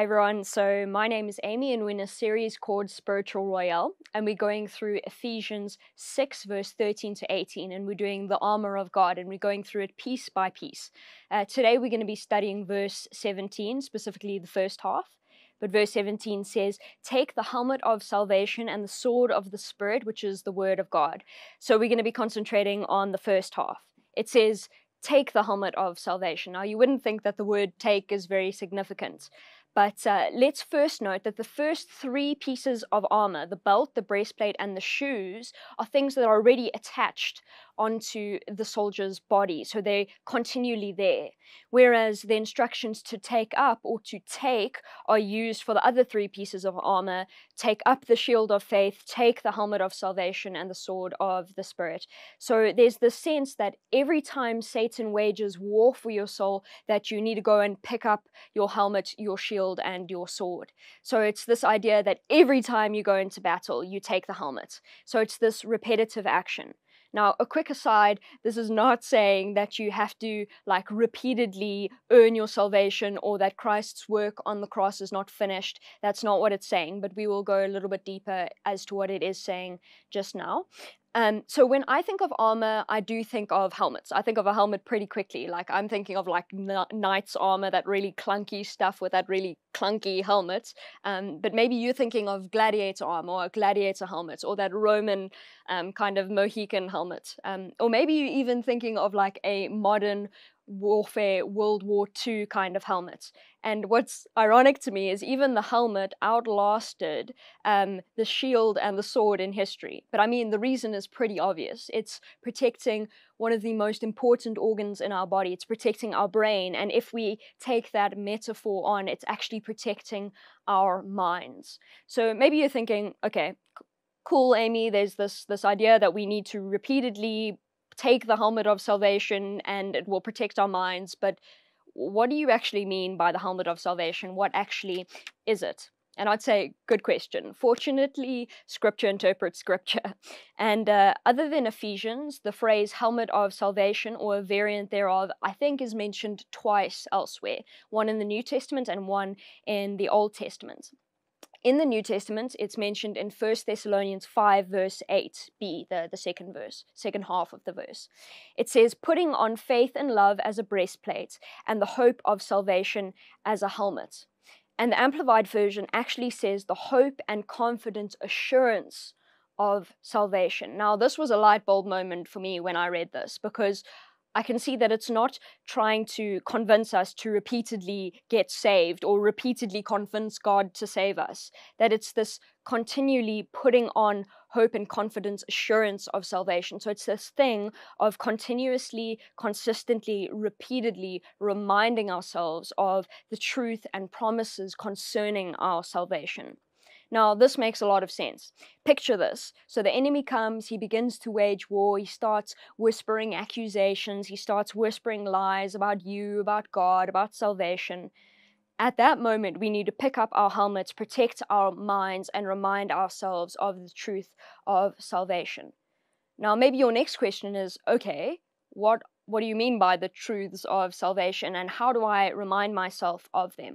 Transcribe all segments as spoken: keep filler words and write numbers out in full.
Hi everyone, so my name is Amy and we're in a series called Spiritual Royale, and we're going through Ephesians six verse thirteen to eighteen, and we're doing the armor of God, and we're going through it piece by piece. Uh, today we're going to be studying verse seventeen, specifically the first half. But verse seventeen says, take the helmet of salvation and the sword of the Spirit, which is the word of God. So we're going to be concentrating on the first half. It says, take the helmet of salvation. Now, you wouldn't think that the word take is very significant, but uh, let's first note that the first three pieces of armor, the belt, the breastplate, and the shoes, are things that are already attached onto the soldier's body, so they're continually there. Whereas the instructions to take up or to take are used for the other three pieces of armor: take up the shield of faith, take the helmet of salvation, and the sword of the Spirit. So there's the sense that every time Satan wages war for your soul, that you need to go and pick up your helmet, your shield, and your sword. So it's this idea that every time you go into battle, you take the helmet. So it's this repetitive action. Now, a quick aside, this is not saying that you have to like repeatedly earn your salvation, or that Christ's work on the cross is not finished. That's not what it's saying, but we will go a little bit deeper as to what it is saying just now. Um, so when I think of armor, I do think of helmets. I think of a helmet pretty quickly. Like I'm thinking of like knight's armor, that really clunky stuff with that really clunky helmet. Um, but maybe you're thinking of gladiator armor or a gladiator helmet, or that Roman um, kind of Mohican helmet. Um, or maybe you're even thinking of like a modern warfare World War Two kind of helmet. And what's ironic to me is even the helmet outlasted um, the shield and the sword in history. But I mean, the reason is pretty obvious. It's protecting one of the most important organs in our body. It's protecting our brain. And if we take that metaphor on, it's actually protecting our minds. So maybe you're thinking, okay, cool, Amy, there's this, this idea that we need to repeatedly take the helmet of salvation and it will protect our minds, but what do you actually mean by the helmet of salvation? What actually is it? And I'd say, good question. Fortunately, scripture interprets scripture. And uh, other than Ephesians, the phrase helmet of salvation, or a variant thereof, I think is mentioned twice elsewhere, one in the New Testament and one in the Old Testament. In the New Testament, it's mentioned in First Thessalonians five, verse eight b, the, the second verse, second half of the verse. It says, putting on faith and love as a breastplate, and the hope of salvation as a helmet. And the Amplified Version actually says the hope and confident assurance of salvation. Now, this was a light bulb moment for me when I read this, because I can see that it's not trying to convince us to repeatedly get saved or repeatedly convince God to save us. That it's this continually putting on hope and confidence assurance of salvation. So it's this thing of continuously, consistently, repeatedly reminding ourselves of the truth and promises concerning our salvation. Now, this makes a lot of sense. Picture this. So the enemy comes, he begins to wage war, he starts whispering accusations, he starts whispering lies about you, about God, about salvation. At that moment, we need to pick up our helmets, protect our minds, and remind ourselves of the truth of salvation. Now, maybe your next question is, okay, what, what do you mean by the truths of salvation, and how do I remind myself of them?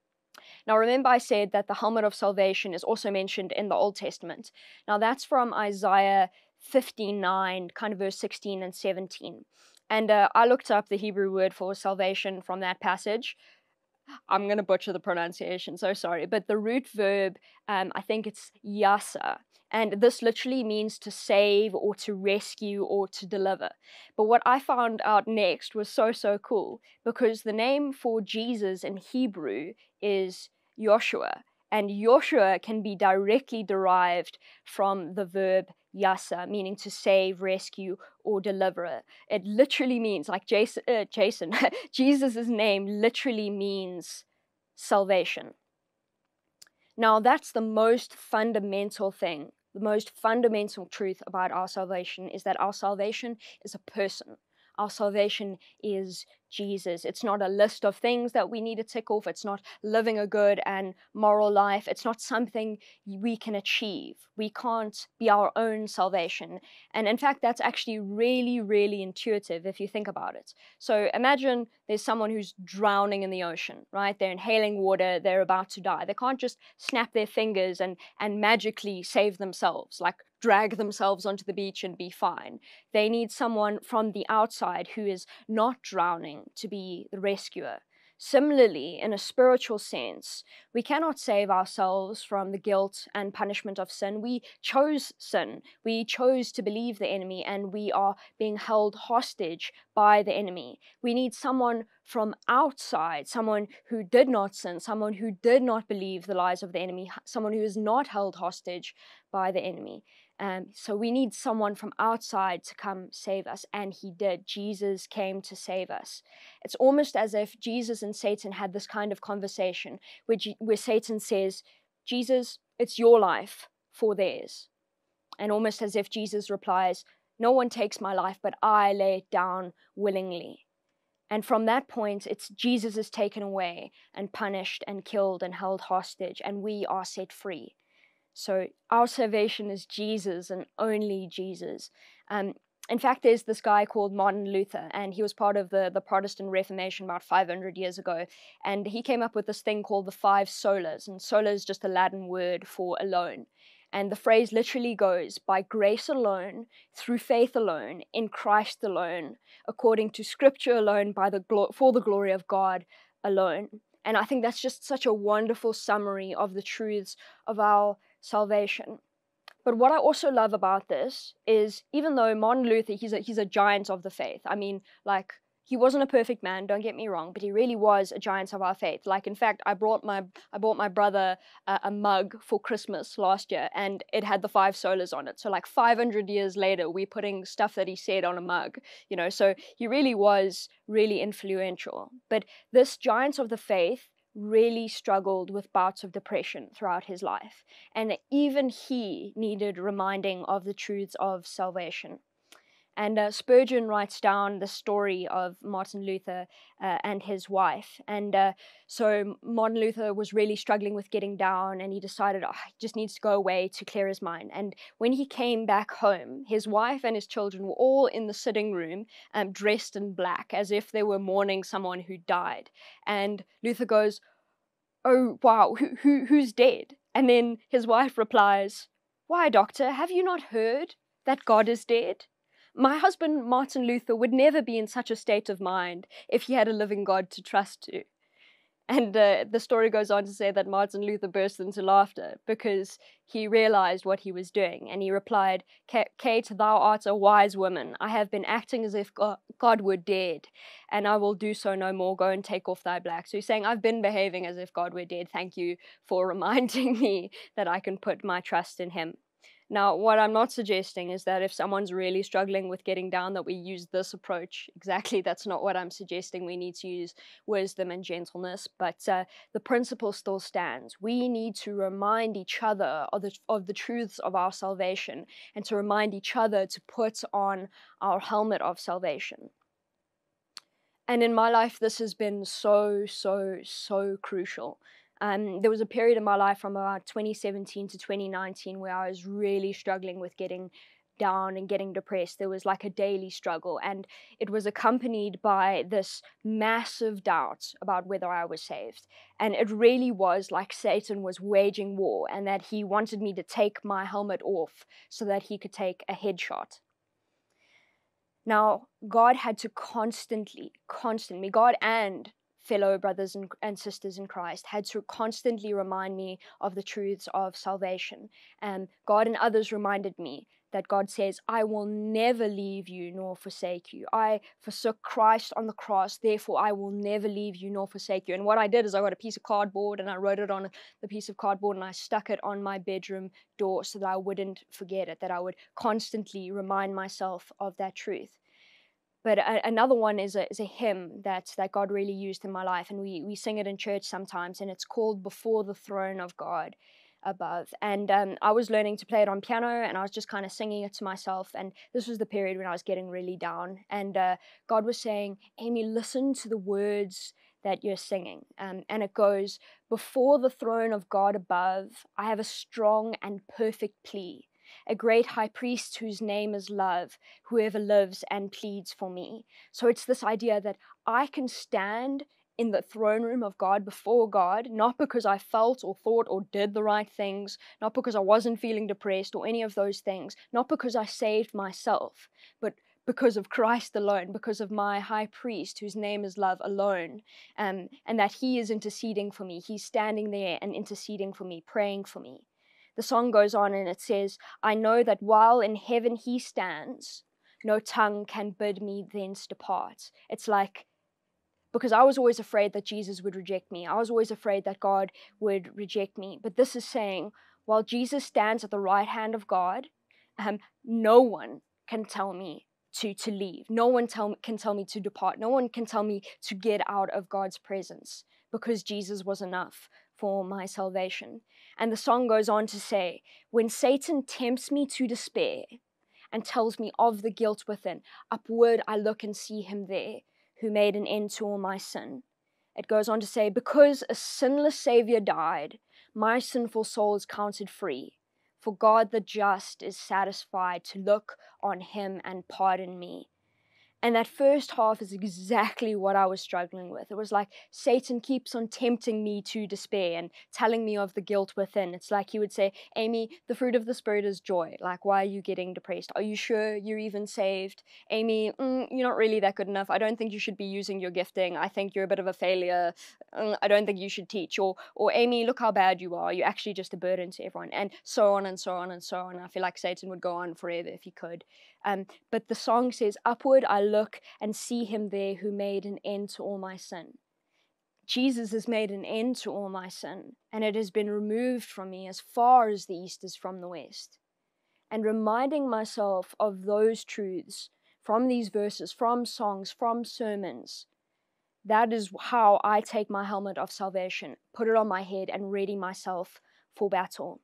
Now, remember I said that the helmet of salvation is also mentioned in the Old Testament. Now, that's from Isaiah fifty-nine, kind of verse sixteen and seventeen. And uh, I looked up the Hebrew word for salvation from that passage. I'm going to butcher the pronunciation, so sorry. But the root verb, um, I think it's yasa. And this literally means to save or to rescue or to deliver. But what I found out next was so, so cool, because the name for Jesus in Hebrew is Joshua. And Joshua can be directly derived from the verb yasa, meaning to save, rescue, or deliver. It literally means, like Jason, uh, Jason Jesus' name literally means salvation. Now, that's the most fundamental thing. The most fundamental truth about our salvation is that our salvation is a person. Our salvation is Jesus. It's not a list of things that we need to tick off. It's not living a good and moral life. It's not something we can achieve. We can't be our own salvation. And in fact, that's actually really, really intuitive if you think about it. So imagine there's someone who's drowning in the ocean, right? They're inhaling water. They're about to die. They can't just snap their fingers and, and magically save themselves, like drag themselves onto the beach and be fine. They need someone from the outside who is not drowning to be the rescuer. Similarly, in a spiritual sense, we cannot save ourselves from the guilt and punishment of sin. We chose sin. We chose to believe the enemy, and we are being held hostage by the enemy. We need someone from outside, someone who did not sin, someone who did not believe the lies of the enemy, someone who is not held hostage by the enemy. Um, so we need someone from outside to come save us, and he did. Jesus came to save us. It's almost as if Jesus and Satan had this kind of conversation where, G- where Satan says, Jesus, it's your life for theirs. And almost as if Jesus replies, no one takes my life, but I lay it down willingly. And from that point, it's Jesus is taken away and punished and killed and held hostage, and we are set free. So our salvation is Jesus and only Jesus. Um, in fact, there's this guy called Martin Luther, and he was part of the, the Protestant Reformation about five hundred years ago. And he came up with this thing called the five solas. And sola is just a Latin word for alone. And the phrase literally goes, by grace alone, through faith alone, in Christ alone, according to Scripture alone, by the glo- for the glory of God alone. And I think that's just such a wonderful summary of the truths of our salvation. But what I also love about this is, even though Martin Luther, he's a, he's a giant of the faith. I mean, like, he wasn't a perfect man, don't get me wrong, but he really was a giant of our faith. Like, in fact, I brought my I bought my brother a, a mug for Christmas last year, and it had the five solas on it. So like five hundred years later, we're putting stuff that he said on a mug, you know, so he really was really influential. But this giant of the faith really struggled with bouts of depression throughout his life. And even he needed reminding of the truths of salvation. And uh, Spurgeon writes down the story of Martin Luther uh, and his wife. And uh, so Martin Luther was really struggling with getting down, and he decided, oh, he just needs to go away to clear his mind. And when he came back home, his wife and his children were all in the sitting room, um, dressed in black, as if they were mourning someone who died. And Luther goes, oh, wow, who, who, who's dead? And then his wife replies, why, doctor, have you not heard that God is dead? My husband, Martin Luther, would never be in such a state of mind if he had a living God to trust to. And uh, the story goes on to say that Martin Luther burst into laughter because he realized what he was doing. And he replied, Kate, thou art a wise woman. I have been acting as if God were dead, and I will do so no more. Go and take off thy black. So he's saying, I've been behaving as if God were dead. Thank you for reminding me that I can put my trust in him. Now, what I'm not suggesting is that if someone's really struggling with getting down, that we use this approach. Exactly, that's not what I'm suggesting. We need to use wisdom and gentleness, but uh, the principle still stands. We need to remind each other of the, of the truths of our salvation, and to remind each other to put on our helmet of salvation. And in my life, this has been so, so, so crucial. Um, there was a period in my life from about twenty seventeen to twenty nineteen where I was really struggling with getting down and getting depressed. There was like a daily struggle, and it was accompanied by this massive doubt about whether I was saved. And it really was like Satan was waging war, and that he wanted me to take my helmet off so that he could take a headshot. Now, God had to constantly, constantly, God and fellow brothers and, and sisters in Christ had to constantly remind me of the truths of salvation. And God and others reminded me that God says, I will never leave you nor forsake you. I forsook Christ on the cross, therefore I will never leave you nor forsake you. And what I did is I got a piece of cardboard and I wrote it on the piece of cardboard and I stuck it on my bedroom door so that I wouldn't forget it, that I would constantly remind myself of that truth. But a, another one is a, is a hymn that, that God really used in my life, and we, we sing it in church sometimes, and it's called Before the Throne of God. above. And um, I was learning to play it on piano, and I was just kind of singing it to myself. And this was the period when I was getting really down. And uh, God was saying, Amy, listen to the words that you're singing. Um, and it goes, before the throne of God above, I have a strong and perfect plea. A great high priest whose name is love, whoever lives and pleads for me. So it's this idea that I can stand in the throne room of God, before God, not because I felt or thought or did the right things, not because I wasn't feeling depressed or any of those things, not because I saved myself, but because of Christ alone, because of my high priest whose name is love alone, um, and that he is interceding for me. He's standing there and interceding for me, praying for me. The song goes on and it says, I know that while in heaven he stands, no tongue can bid me thence depart. It's like, because I was always afraid that Jesus would reject me. I was always afraid that God would reject me. But this is saying, while Jesus stands at the right hand of God, um, no one can tell me to, to leave. No one tell, can tell me to depart. No one can tell me to get out of God's presence, because Jesus was enough for my salvation. And the song goes on to say, when Satan tempts me to despair and tells me of the guilt within, upward I look and see him there, who made an end to all my sin. It goes on to say, because a sinless Savior died, my sinful soul is counted free. For God the just is satisfied to look on him and pardon me. And that first half is exactly what I was struggling with. It was like Satan keeps on tempting me to despair and telling me of the guilt within. It's like he would say, Amy, the fruit of the Spirit is joy. Like, why are you getting depressed? Are you sure you're even saved? Amy, mm, you're not really that good enough. I don't think you should be using your gifting. I think you're a bit of a failure. Mm, I don't think you should teach. Or, or Amy, look how bad you are. You're actually just a burden to everyone. And so on and so on and so on. I feel like Satan would go on forever if he could. Um, but the song says, upward I look and see him there who made an end to all my sin. Jesus has made an end to all my sin, and it has been removed from me as far as the east is from the west. And reminding myself of those truths from these verses, from songs, from sermons, that is how I take my helmet of salvation, put it on my head, and ready myself for battle.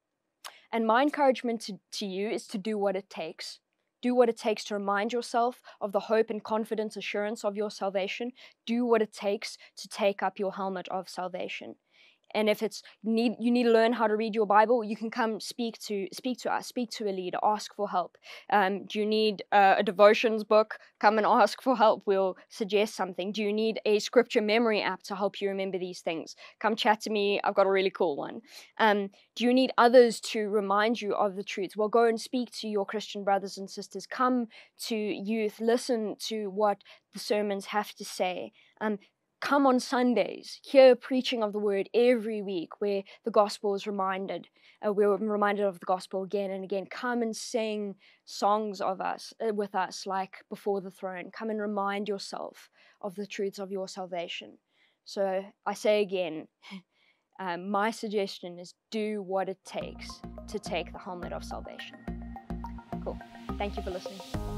And my encouragement to, to you is to do what it takes. Do what it takes to remind yourself of the hope and confidence assurance of your salvation. Do what it takes to take up your helmet of salvation. And if it's need you need to learn how to read your Bible, you can come speak to speak to us, speak to a leader, ask for help. Um, do you need uh, a devotions book? Come and ask for help. We'll suggest something. Do you need a scripture memory app to help you remember these things? Come chat to me. I've got a really cool one. Um, do you need others to remind you of the truth? Well, go and speak to your Christian brothers and sisters. Come to youth. Listen to what the sermons have to say. Um, Come on Sundays, hear preaching of the word every week where the gospel is reminded. Uh, we're reminded of the gospel again and again. Come and sing songs of us uh, with us like Before the Throne. Come and remind yourself of the truths of your salvation. So I say again, um, my suggestion is do what it takes to take the helmet of salvation. Cool. Thank you for listening.